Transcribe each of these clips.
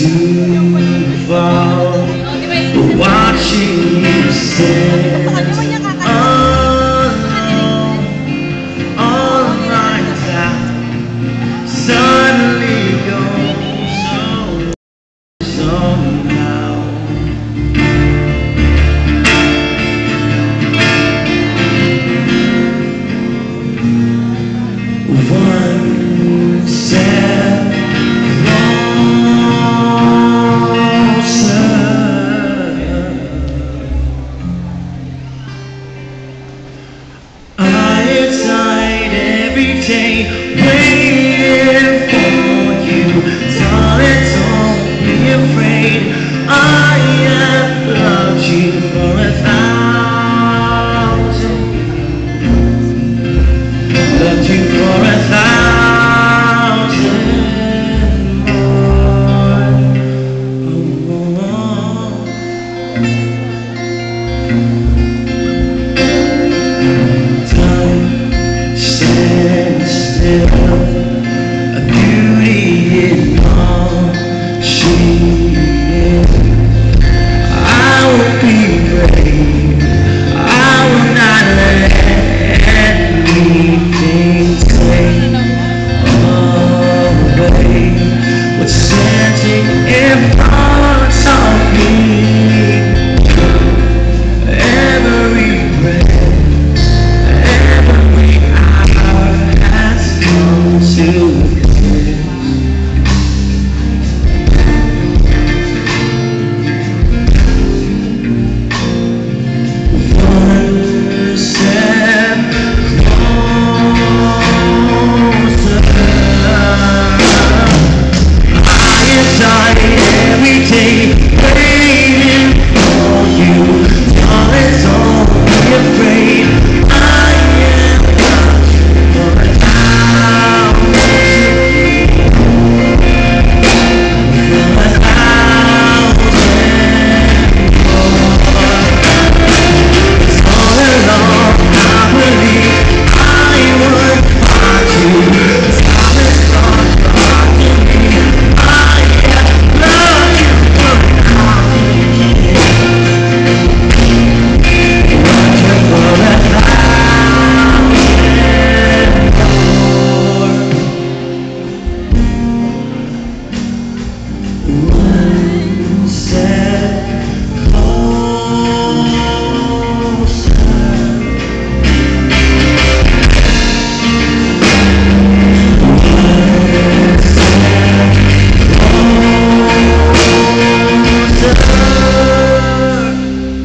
too far, watching you stand alone all night time, suddenly goes somehow. One step waiting for you, darling, don't be afraid. I have loved you for 1,000, loved you for 1,000 more. Time stands still, a beauty in all she is. I will be brave, I will not let anything take away what's standing in front of me. Every breath, every hour has come to every day, waiting for you, darling, don't be afraid. I am not for 1,000, for 1,000 more. It's all along, I believe I would find you. Time is gone, blocking me. One step closer. One step closer.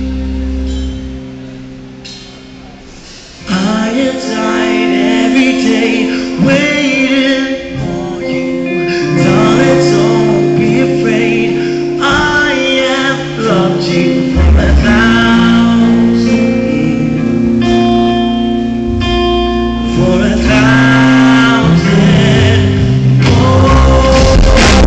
I have died every day waiting for you, darling, don't be afraid. I have loved you for 1,000 years, for 1,000 more.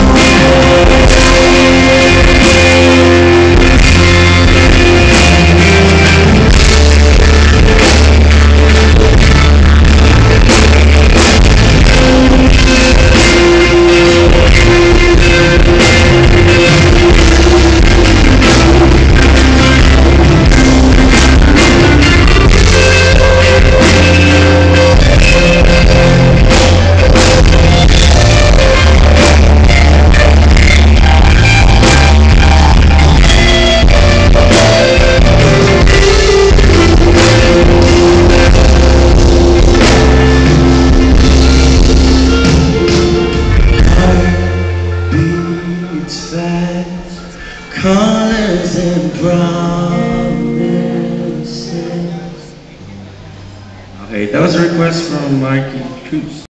Colors and promises. Okay, that was a request from Mikey Coos.